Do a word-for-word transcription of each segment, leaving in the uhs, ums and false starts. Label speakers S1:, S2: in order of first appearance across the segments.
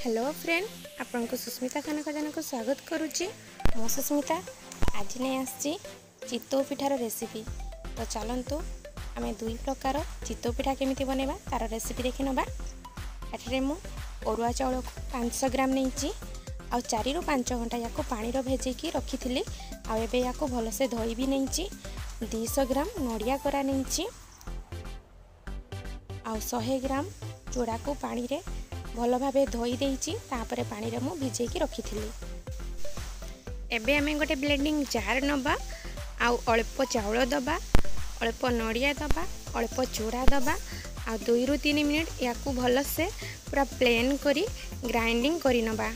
S1: Hello friend, आपन को सुस्मिता खाना खजाना को स्वागत करुच्ची। मो सुस्मिता आज नहीं आसी चितौ पिठार रेसिपी। तो चलतु आम दुई प्रकार चितौ पिठा केमिति बनैबा तार रेसिपी देखि नबा। एठारे मु अरुआ चाउल को पाँच सौ ग्राम नहीं आ चारि रु पाँच घंटा या पानी भेजेकी रखी आ एबे या भलसे धोई भी नहीं। दो सौ ग्राम नड़िया कोरा नहीं आ सौ ग्राम चूड़ा को पानी रे भल भाव धोई देइछि। तापरे पानी रे मु भिजेकी रखी थी। एबे आमे गोटे ब्लेंडिंग जार नबा आ अल्प चाउल दबा, अल्प नड़िया दबा, अल्प चूड़ा दबा आ दुई रु तीन मिनिट या भल से पूरा प्लेन करी ग्राइंडिंग करी नबा।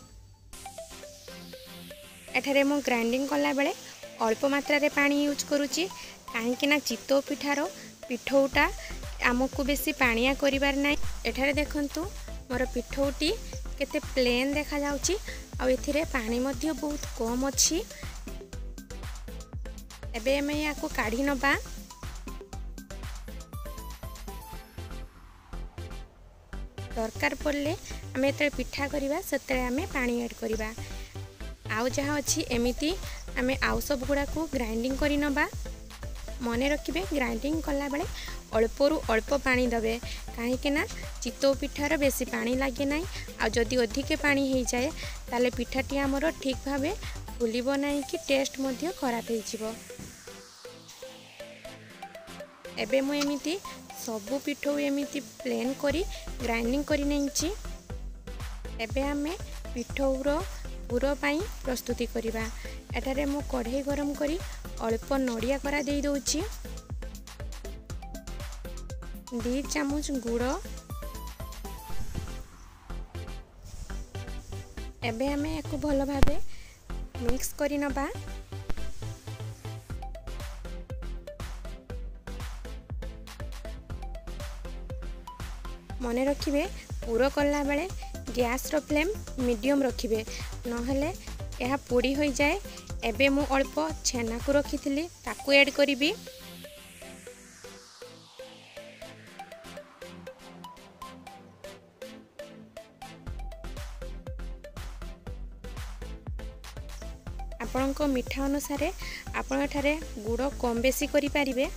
S1: एठारे मु ग्राइंडिंग कला बेले अल्प मात्रा रे पानी यूज करूची, काहेकि ना चितौ पिठार पिठौटा आमको बेसी पानिया करिवार नाही। एठारे देखंतु मोर पिठौटी केते प्लेन देखा जाउची आ एथिरे पानी मध्य बहुत कम अछि। एबे मैं या को काढी नबा। दरकार पड़ले आमे एते पिठा करिवा सेते आमे पानी ऐड करिवा। आउ जहाँ अच्छी एमिति आमे आउ सब गुड़ा को ग्राइंडिंग करी नबा। मने रखिबे ग्राइंडिंग कला बेले अल्परु अल्प पानी दबे, काहेकि ना चितौ पिठार बेसी पानी लागे ना। आ जदि अधिक पानी हो जाए ताले पिठाटी आमर ठीक भावे फुलिबो नाही कि टेस्ट मध्य खराब हो जिवो। एबे मु एमिति सबु पिठौ एमिति प्लेन करी ग्राइंडिंग करी नैछि। एबे आमे पिठौर पुर पाई प्रस्तुति करिबा। एटारे मु कढ़ई गरम करी अल्प नड़िया करा दे दउछि, दी चामच गुड़। एबे आमे याको भल भावे मिक्स करी नबा। मने रखिबे पूरा कला बेले गैस रो फ्लेम मीडियम रखिबे, नहेले यह पोड़ी हो जाए। एबे मु अल्प छेना को रखी थी ताकू ऐड करिबी। आपण को मीठा अनुसार आपण एठारे गुड़ कम बेसी करि पारिबे।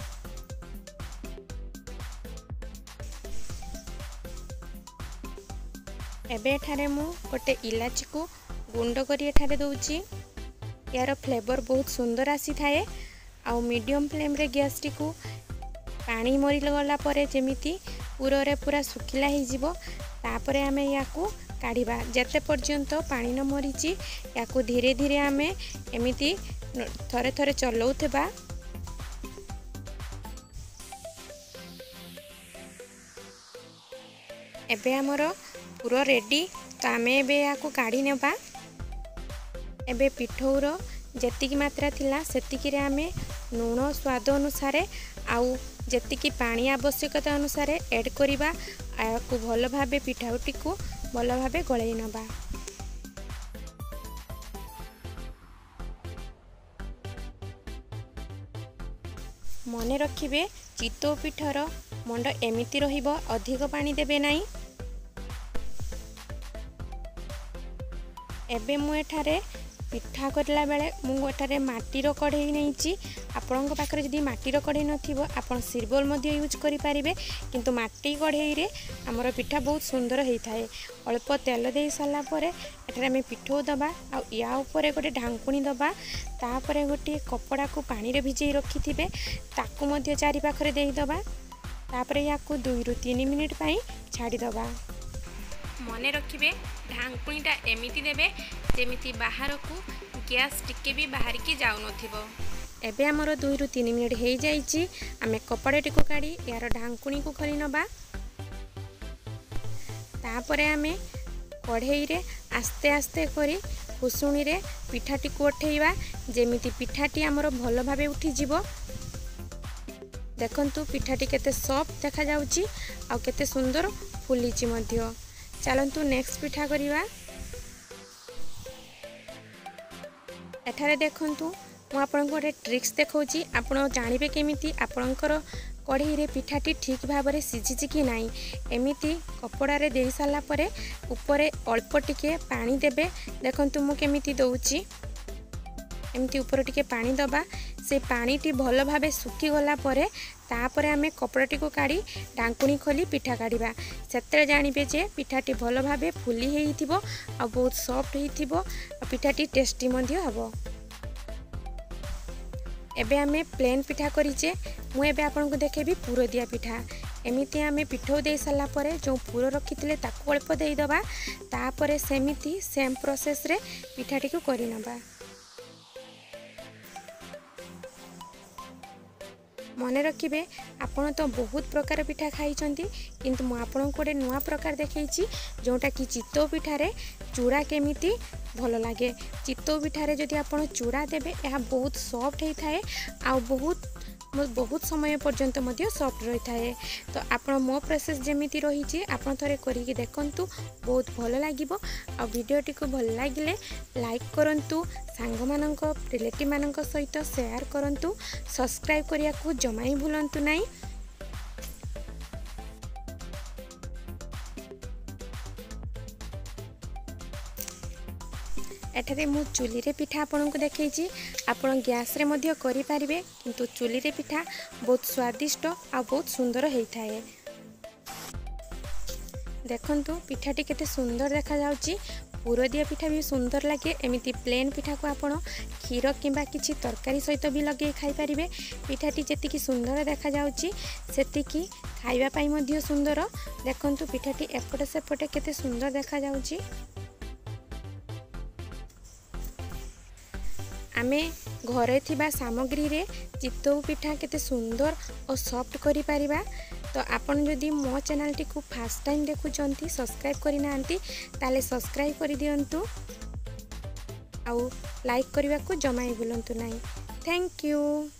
S1: एबे एठारे मु गोटे इलाची को गुंड करी एठारे दउची। यार फ्लेवर बहुत सुंदर आसी थाए। आ मीडियम फ्लेम रे गैस टी को पानी मरी गला परे जेमिति पूरा रे पूरा सुखिला ही जिवो। तापरे आमे याकू काढ़ीबा। जेते पर्यंत पानी न मरीची याकू धीरे धीरे आमे एमिति थरे थरे चलौथबा। एबे हमर पूरा रेडी। तो आमे एबे याकू काढ़ी नेबा। एबे पिठौर जेतिकी मात्रा थिला सेतिकी रे आमे लूण स्वाद अनुसार आउ जेतिकी पानी आवश्यकता अनुसार ऐड करिबा। आकू भल भाबे पिठाउटी को भल भाबे गळै नबा। मने रखिबे चितौ पिठार मंड एमिति रहिबो, अधिक पानी देबे नाही। एबे मु एठारे पिठा करला बेले मु एठारे माटीर कढ़ई नहीं। आपणक पाखरे जदि माटीर कढ़ई नथिबो आपण सिल्वर मध्ये यूज करि पारिबे, किंतु माटी कढ़ई रे हमर पिठा बहुत सुंदर होई थाए। अल्प तेल देई साला परे एठारे में पिठौ दबा आ या ऊपर गोटे ढांकुणी दबा। तापरे गोटे कपड़ा को पानी रे भिजेई रखिथिबे ताकू मध्ये चारि पाखरे देई दबा। तापरे याकू दुई रु तीन मिनिट पई छाडी दबा। मने रखिबे ढांकुणीटा एमिति देबे जेमिति बाहर को गैस टिके भी बाहर की जाउ नथिबो। एबे हमर दुई रु तीन मिनिट हो जाइछि। आमे कपड़ाटी को काढ़ी यार ढांकुणी को खोली नबा। तापरे आमे कढ़ई रे आस्ते आस्ते करी हुसुणी रे पिठाटी को उठेइबा, जेमिति पिठाटी हमर भल भाबे उठी जिवो। देखंतु पिठाटी केते सॉफ्ट देखा जाउछि आ केते सुंदर फुलिछि मध्य। चलंतु नेक्स्ट पिठा करिवा। एठारे देखंतु मु आपन को गोटे ट्रिक्स देखौछि। आपण जानिबे केमिति आपणकर कढ़ई रे पिठाटी ठीक भाव में सीझी कि नहीं। एमिति कपड़ा रे दे सारा पर ऊपर अल्प टिके पानी देबे। देखंतु मु केमिति दउची एमती ऊपर टिके पानी दबा। से पानी टी भल भाबे सुखी गला परे तापरे आमे कपड़ाटी को काढ़ी ढांकुणी खोली पिठा काढ़िबा। सेते जानिबे जे पिठाटी भल भाबे फुली हेइथिबो आ बहुत सॉफ्ट हेइथिबो आ पिठाटी टेस्टी मध्य हबो। एबे आमे प्लेन पिठा करिचे। मु एबे आपन को देखेबी पुरो दिया पिठा। एमिति आमे पिठो दे साला परे जो पुरो रखिथिले ताको अल्प देई दबा। तापरे सेमिति सेम प्रोसेस रे पिठाटी को करि नबा। मने रखिबे आपण तो बहुत प्रकार पिठा खाई किंतु मु आपण को गोटे नुआ प्रकार देखी जोटा कि चितौ पिठारे चूड़ा केमिति भल लगे। चितौ पिठारे जदि आपण चूड़ा देबे यह बहुत सॉफ्ट होता है आ बहुत बहुत समय पर्यंत मध्य सॉफ्ट रही थाए। तो आपण मो प्रोसेस जेमिति रही आपण थरे करिकी देखंतु बहुत भल लागिबो। आ वीडियोटी को भल लागिले लाइक करंतु, सांग मानक रिलेटिव मानक सहित शेयर करंतु, सब्सक्राइब करिया को जमा ही भूलंतु नहीं। एठारे मु चुली रे पिठा आपन को देखैछि। आपन गैस रे मध्य करि पारिबे किंतु चुली रे पिठा बहुत स्वादिष्ट आ बहुत सुंदर हेइथाए। देखंतु पिठाटी केते सुंदर देखा जाउची। पुरो दिया पिठा भी सुंदर लगे। एमिति प्लेन पिठा को आपण क्षीर किंबा किछि तरकारी सहित भी लगे खाई पारिबे। पिठाटी जेतिकी सुंदर देखा जाउची सेतिकी खाइबा पई मध्य सुंदर। देखंतु पिठाटी एपटे सेपटे केते सुंदर देखा जाउची। आमे घरे थिबा सामग्री रे चितौ पिठा केते सुंदर और सॉफ्ट करि पारिबा। तो आपन जदि मो चैनल टी को फर्स्ट टाइम देखुचंती सब्सक्राइब करि नांती ताले सब्सक्राइब करि दियंतु आउ लाइक करबा को जमाई भूलंतु नाही। Thank you.